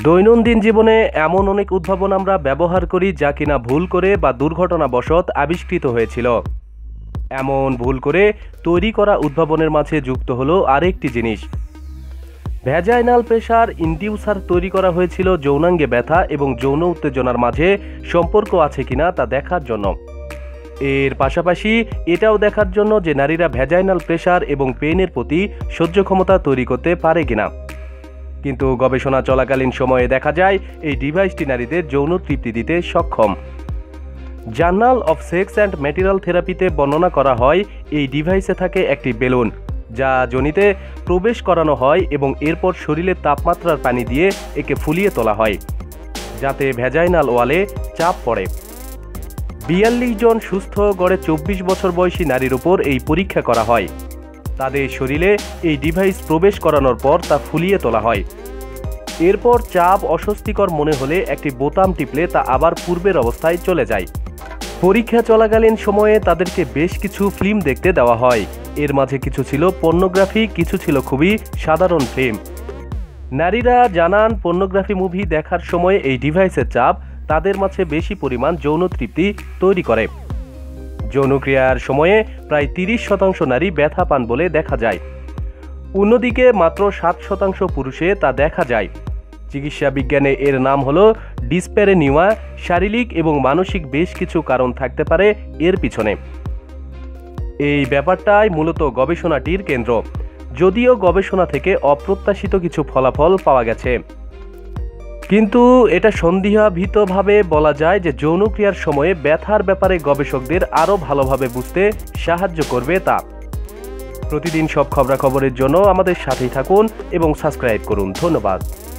দৈনন্দিন জীবনে এমন অনেক উদ্ভাবন আমরা ব্যবহার করি যা কিনা ভুল করে বা দুর্ঘটনাবশত আবিষ্কৃত হয়েছিল। এমন ভুল করে তৈরি করা উদ্ভাবনের মাঝে যুক্ত হলো আরেকটি জিনিস। ভ্যাজাইনাল প্রেসার ইনডিউসার তৈরি করা হয়েছিল যৌনাঙ্গে ব্যথা এবং যৌন উত্তেজনার মাঝে সম্পর্ক আছে কিনা তা দেখার জন্য। এর পাশাপাশি এটাও দেখার জন্য যে নারীরা ভ্যাজাইনাল প্রেসার এবং পেইনের প্রতি সহ্য ক্ষমতা তৈরি করতে পারে কিনা। কিন্তু গবেষণা চলাকালীন সময়ে দেখা যায় এই ডিভাইসটি নারীদের যৌন তৃপ্তি দিতে সক্ষম। Journal of sex and material থেরাপিতে বর্ণনা করা হয় এই ডিভাইসে থাকে একটি বেলুন যা যোনিতে প্রবেশ করানো হয় এবং এরপর শরীরের তাপমাত্রার পানি দিয়ে একে ফুলিয়ে তোলা হয় যাতে ভ্যাজাইনাল ওয়ালে চাপ পড়ে। ৪২ জন সুস্থ গড়ে ২৪ বছর বয়সী নারীর উপর এই পরীক্ষা করা হয়। তাদের শরীরে এই ডিভাইস প্রবেশ করানোর পর তা ফুলিয়ে তোলা হয়। এরপর চাপ অস্বস্তিকর মনে হলে একটি বোতাম টিপলে তা আবার পূর্বের অবস্থায় চলে যায়। পরীক্ষা চলাকালীন সময়ে তাদেরকে বেশ কিছু ফিল্ম দেখতে দেওয়া হয়। এর মাঝে কিছু ছিল পর্নোগ্রাফি, কিছু ছিল খুবই সাধারণ ফিল্ম। নারীরা জানান পর্নোগ্রাফি মুভি দেখার সময় এই ডিভাইসের চাপ তাদের মাঝে বেশি পরিমাণ যৌন তৃপ্তি তৈরি করে। যৌনক্রিয়ার সময়ে প্রায় ৩০% নারী ব্যথা পান বলে দেখা যায়। অন্যদিকে মাত্র ৭% পুরুষে তা দেখা যায়। চিকিৎসা বিজ্ঞানে এর নাম হলো ডিসপ্যারেনিয়া। শারীরিক এবং মানসিক বেশ কিছু কারণ থাকতে পারে এর পিছনে। এই ব্যাপারটাই মূলত গবেষণাটির কেন্দ্র, যদিও গবেষণা থেকে অপ্রত্যাশিত কিছু ফলাফল পাওয়া গেছে। কিন্তু এটা সন্দেহাতীতভাবে বলা যায় যে যৌনক্রিয়ার সময়ে ব্যথার ব্যাপারে গবেষকদের আরও ভালোভাবে বুঝতে সাহায্য করবে তা। প্রতিদিন সব খবরাখবরের জন্য আমাদের সাথেই থাকুন এবং সাবস্ক্রাইব করুন। ধন্যবাদ।